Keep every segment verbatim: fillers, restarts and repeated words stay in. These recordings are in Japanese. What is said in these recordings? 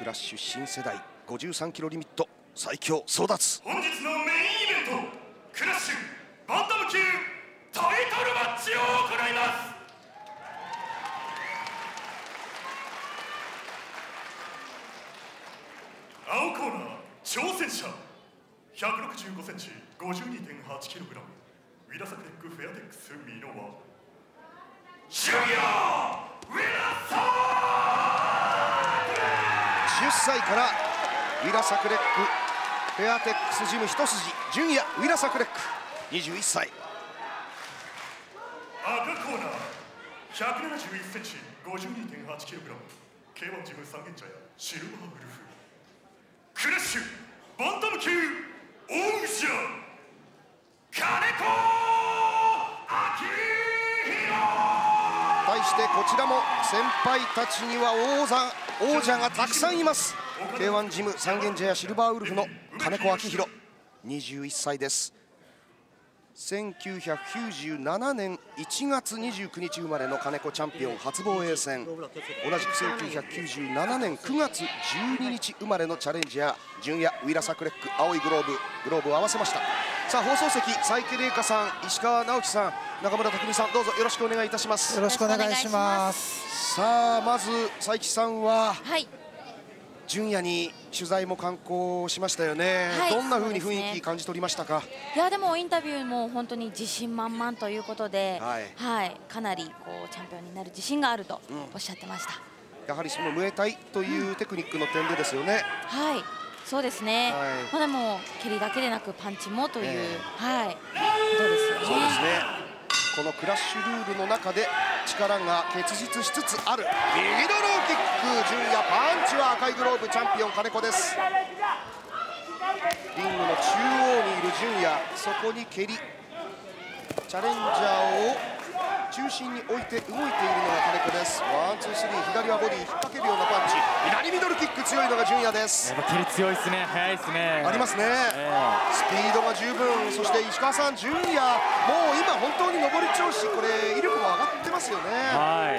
クラッシュ新世代ごじゅうさんキロリミット最強争奪。 本日のメインイベントクラッシュバンタム級タイトルマッチを行います。青コーナー挑戦者ひゃくろくじゅうごセンチ ごじゅうにてんはちキログラム ウィラサクレックフェアテックスミノワシュギアウィラサじゅっさいからウィラサクレックフェアテックスジム一筋ジュニアウィラサクレックにじゅういっさい。 赤コーナーひゃくななじゅういっセンチ ごじゅうにてんはちキログラム ケーワン ジム三軒茶屋シルバーウルフクラッシュバンタム級王者金子明宏。 対してこちらも先輩たちには王座王者がたくさんいます。 ケーワン ジム三軒茶屋シルバーウルフの金子明宏にじゅういっさいです。せんきゅうひゃくきゅうじゅうななねんいちがつにじゅうくにち生まれの金子チャンピオン初防衛戦、同じくせんきゅうひゃくきゅうじゅうななねんくがつじゅうににち生まれのチャレンジャージュニアウィラサクレック青いグローブグローブを合わせました。さあ放送席佐伯玲香さん、石川直樹さん、中村拓海さん、どうぞよろしくお願いいたします。 よろしくお願いします。 さあまず佐伯さんは、 はい、 純也に取材も敢行しましたよね、はい、どんな風に雰囲気感じ取りましたか。 いやでもインタビューも本当に自信満々ということで、 はい、 はい、かなりこうチャンピオンになる自信があるとおっしゃってました。 うん、やはりそのムエタイというテクニックの点でですよね。 うん、はい、そうですね。 はい、 まだもう蹴りだけでなくパンチもという、えー、はい、ことですよね。 そうですね。このクラッシュルールの中で力が結実しつつある右ドローキック純也パンチは赤いグローブチャンピオン金子です。リングの中央にいる純也、そこに蹴りチャレンジャーを中心に置いて動いているのが金子です。ワンツースリー左はボディ引っ掛けるようなパンチ、左ミドルキック強いのが純也です。 蹴り強いですね、速いですね。 ありますね、えー、スピードが十分。そして石川さん、純也もう今本当に上り調子、これ威力も上がってますよね。はい、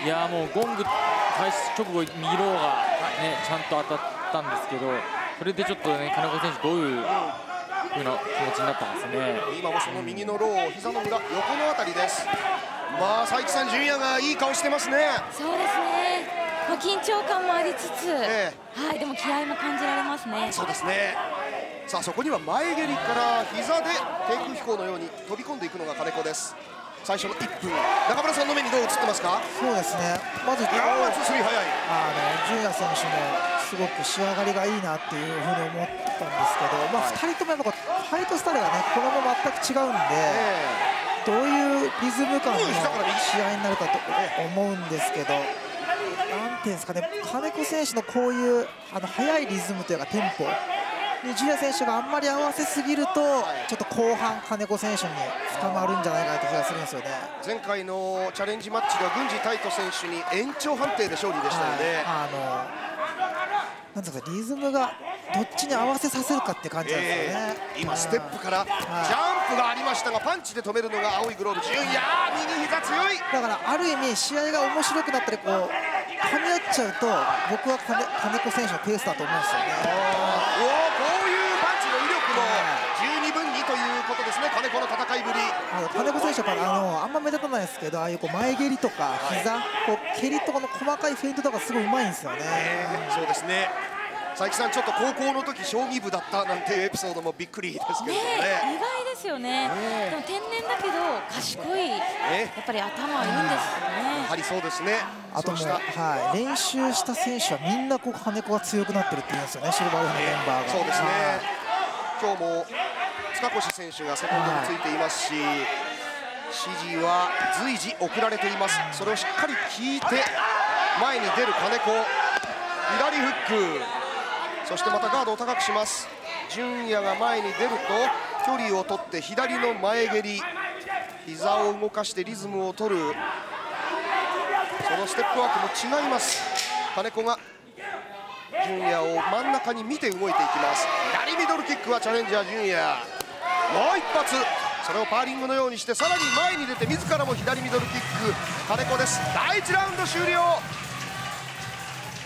いやもうゴング開始直後右ローがねちゃんと当たったんですけど、それでちょっとね金子選手どういう風な気持ちになったんですね。今もその右のロー、膝の裏横のあたりです。まあ佐伯さん、純也がいい顔してますね。 そうですね、まあ、緊張感もありつつ、ええ、はい、でも気合も感じられますね。 そうですね。さあそこには前蹴りから膝で低空飛行のように飛び込んでいくのが金子です。最初のいっぷん、中村さんの目にどう映ってますか。そうですね、まずワンツースリー早い。 あの純也選手もすごく仕上がりがいいなっていうふうに思ったんですけど、まあ、ふたりともやっぱファイトスタイルがねこれも全く違うんで、えー、どういうリズム感の試合になるかと思うんですけど、なんていうんですかね、金子選手のこういうあの速いリズムというかテンポに純也選手があんまり合わせすぎるとちょっと後半金子選手に捕まるんじゃないかなという気がするんですよね。 前回のチャレンジマッチでは郡司泰斗選手に延長判定で勝利でしたので、はい、あのなんですか、リズムがどっちに合わせさせるかって感じなんですよね。 えー、今ステップからジャンプがありましたがパンチで止めるのが青いグローブ純也、右膝強い。 だからある意味試合が面白くなったりこう噛み合っちゃうと僕は 金, 金子選手のペースだと思うんですよね。 おこういうパンチの威力も十二分にということですね、金子の戦いぶり。 あの金子選手はあのあんま目立たないですけど、ああいうこう前蹴りとか膝、はい、こう蹴りとかの細かいフェイントとかすごいうまいんですよね。 えー、そうですね。佐伯さん、ちょっと高校の時将棋部だったなんていうエピソードもびっくりですけどね。 ね、意外ですよね。ね、でも天然だけど賢い、ね、やっぱり頭はいいんですよね。 やはりそうですね。 あとも、はい、練習した選手はみんなこう金子が強くなってるって言うんですよね、シルバーウルフのメンバーが。 そうですね。今日も塚越選手がセコンドについていますし、はい、指示は随時送られています。それをしっかり聞いて前に出る金子、左フック、そしてまたガードを高くします。純也が前に出ると距離を取って左の前蹴り、膝を動かしてリズムを取る、そのステップワークも違います。金子が純也を真ん中に見て動いていきます。左ミドルキックはチャレンジャー純也、もう一発、それをパーリングのようにしてさらに前に出て自らも左ミドルキック、金子です。だいいちラウンド終了。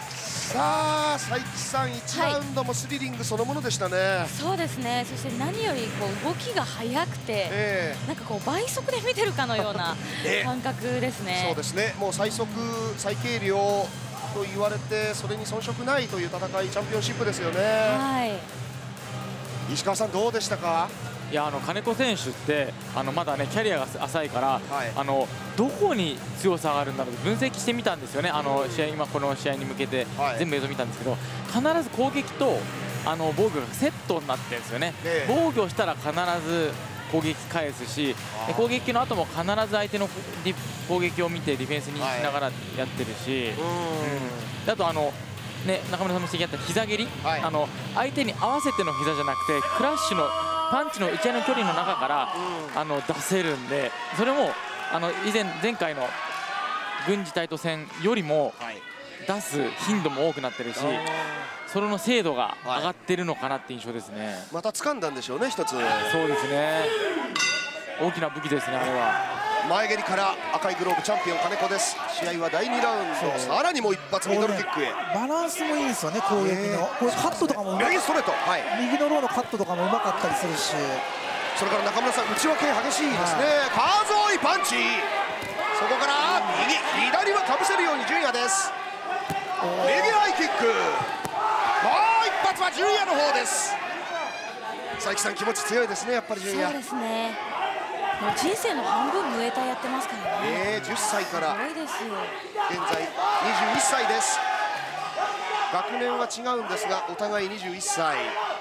さあ佐伯さん、いちラウンドもスリリングそのものでしたね。はい、 そうですね。そして何よりこう動きが速くて、えー、なんかこう倍速で見てるかのような感覚ですね。 そうですね。もう最速最軽量と言われてそれに遜色ないという戦い、チャンピオンシップですよね。はい、石川さんどうでしたか？ いや、あの金子選手ってあのまだねキャリアが浅いから、はい、あのどこに強さがあるんだろうと分析してみたんですよね。あの試合、今この試合に向けて全部映像見たんですけど、必ず攻撃とあの防御がセットになってるんですよね。防御したら必ず攻撃返すし、攻撃の後も必ず相手の攻撃を見てディフェンスにしながらやってるし、うん、あとあのね、中村さんも指摘あった膝蹴り、はい、あの相手に合わせての膝じゃなくてクラッシュのパンチの打ち合いの距離の中から、うん、あの出せるんで、それもあの以前前回の軍事タイト戦よりも出す頻度も多くなってるし、それの精度が上がってるのかなって印象ですね。はい、 また掴んだんでしょうね、一つ。 そうですね。大きな武器ですね、あれは。 前蹴りから赤いグローブチャンピオン金子です。試合はだいにラウンド、さらにもう一発ミドルキックへ。 バランスもいいんですよね、攻撃の。これカットとかも右ストレート、はい、 右のローのカットとかもうまかったりするし、 それから中村さん内訳激しいですね。数多いパンチ、そこから右左はかぶせるように純也です。右ハイキック、もう一発は純也の方です。佐伯さん気持ち強いですね、やっぱり純也。 そうですね。もう人生の半分ムエタイやってますからね。 えー、じゅっさいからすごいですよ。 現在にじゅういっさいです。学年は違うんですがお互いにじゅういっさい、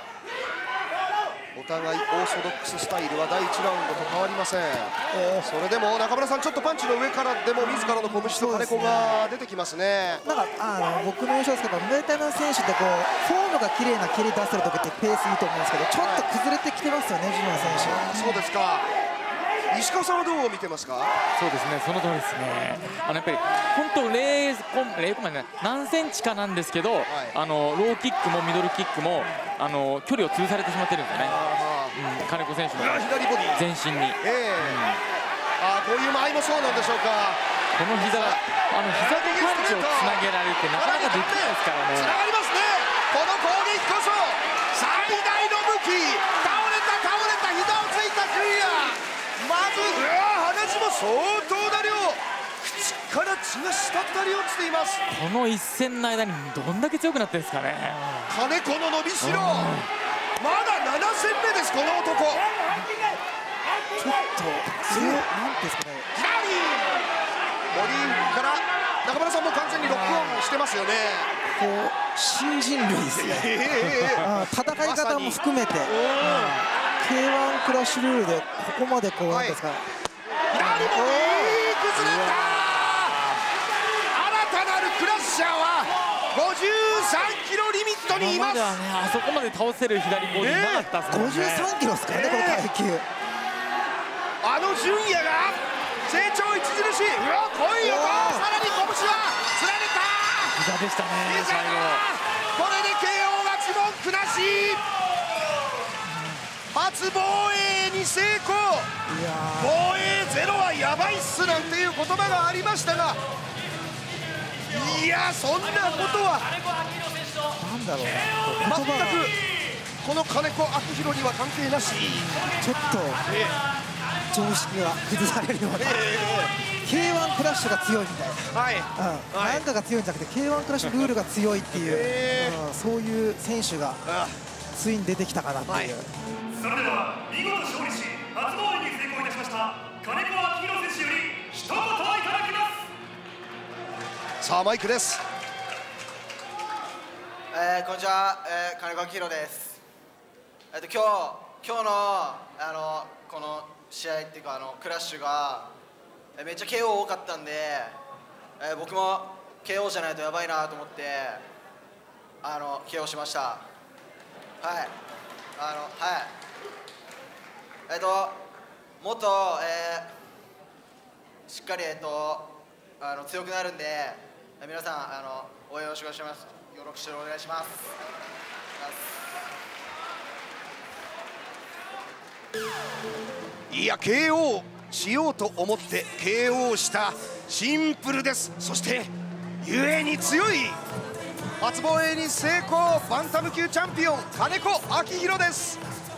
お互いオーソドックススタイルはだいいちラウンドと変わりません。それでも中村さん、ちょっとパンチの上からでも自らの拳と金子が出てきますね。 なんかあの僕の印象ですけど、ムエタイの選手ってこうフォームが綺麗な蹴り出せる時ってペースいいと思うんですけど、ちょっと崩れてきてますよね、ジュニア選手。 そうですか。石川さんはどう見てますか？ そうですね、その通りですね。あのやっぱり本当零コン零コンマね、何センチかなんですけど、はい、あのローキックもミドルキックもあの距離を潰されてしまってるんですよね。うん、金子選手の全身に。えーうん、 あこういう間合いもそうなんでしょうか。 この膝があの膝でパンチをつなげられてなかなかできないですからね。 つながりますね。この攻撃こそ最大の武器。倒れた倒れた膝をついた純也。まずうわ話も相当な量、口から血が滴り落ちています。 この一戦の間にどんだけ強くなってるんですかね。 金子の伸びしろ、まだなな戦目ですこの男。ちょっと強い、なんですかね。 ボディから中村さんも完全にロックオンしてますよね。 こう新人類ですね。戦い方も含めて。ケーワン クラッシュルールでここまでこうなんですか、はい、 左もいい崩れた。新たなるクラッシャーはごじゅうさんキロリミットにいます。 今まではね、あそこまで倒せる左ボディなかったですもんね。 ごじゅうさんキロですからね、この階級。 あの純也が成長著しい。うわ来いよと、さらに拳はつられた。 膝でしたね、最後。 これで ケーオー 勝ち文句なし。初防衛に成功。防衛ゼロはやばいっすなんていう言葉がありましたが、いやそんなことはなんだろうな、 全くこの金子明宏には関係なし。 ちょっと、えー、常識が崩されるような、えー、ケーワン クラッシュが強いみたいな、はいうんはい、なんかが強いんじゃなくて ケーワン クラッシュルールが強いっていう、えーうん、そういう選手がついに出てきたかなっていう、はい。 それでは見事勝利し初防衛に成功いたしました金子明宏選手より一言いただきます。 さあマイクです。 えー、こんにちは、えー、金子明宏です。えっと今日今日のあのこの試合っていうかあのクラッシュが、えー、めっちゃ ケーオー 多かったんで、えー、僕も ケーオー じゃないとやばいなと思ってあの ケーオー しました。はいあのはいえっともっと、えー、しっかり、えっと、あの強くなるんで、えー、皆さんあの応援よろしくお願いします。よろしくお願いします。 いや ケーオー しようと思って ケーオー したシンプルです。そしてゆえに強い初防衛に成功。バンタム級チャンピオン金子明宏です。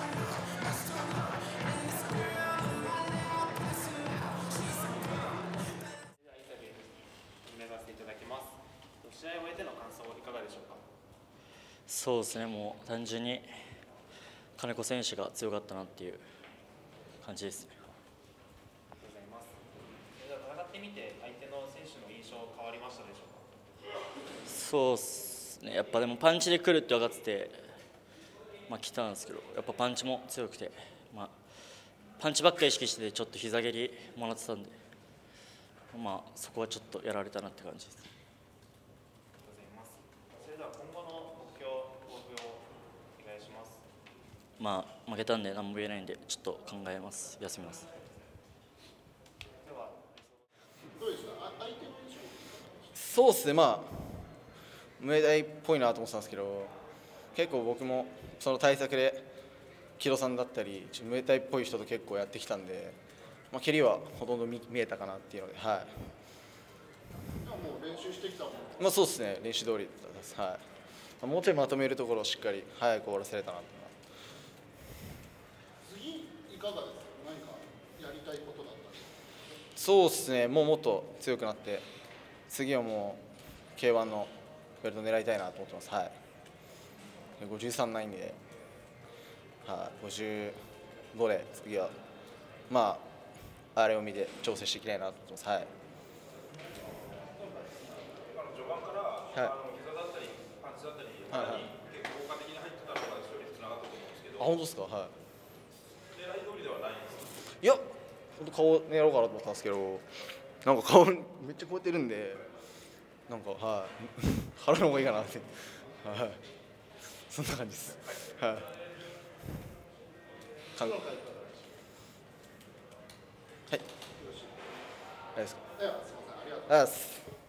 試合を終えての感想いかがでしょうか。 そうですね、もう単純に金子選手が強かったなっていう感じですね。 ありがとうございます。じゃあ戦ってみて相手の選手の印象変わりましたでしょうか。 そうですね、やっぱでもパンチで来るって分かってて、まあ、来たんですけど、やっぱパンチも強くて、まあ、パンチばっかり意識してちょっと膝蹴りもらってたんで、まあ、そこはちょっとやられたなって感じです。まあ、負けたんで何も言えないんでちょっと考えます。休みます。 そうですね、まあムエタイっぽいなと思ってたんですけど、結構僕もその対策で木戸さんだったりムエタイっぽい人と結構やってきたんで、まあ、蹴りはほとんど 見, 見えたかなっていうので、はい。 もう練習してきたもん。 まあそうですね、練習通りです。はい。もうちょいまとめるところをしっかり早く終わらせれたなと。 いかがですか。何かやりたいことだったり。 そうですね、もうもっと強くなって次はもう ケーワン のベルト狙いたいなと思ってます。はい。ごじゅうさんないんで、はい、ごじゅうごで次はまああれを見て調整していきたいなと思ってます。はい。 序盤から、はい、あの膝だったりパンチだったり、はいはい、結構効果的に入ってたのが勝利につながったと思うんですけど。 あ、本当ですか。はい。 狙い通りではないんですか。 いや、本当顔狙ろうかなと思ったんですけど、なんか顔めっちゃこうやってるんで、なんかはい、腹の方がいいかなって、はい、そんな感じです。はい。かんはい。あれですか。 いや、すみません、ありがとうございます。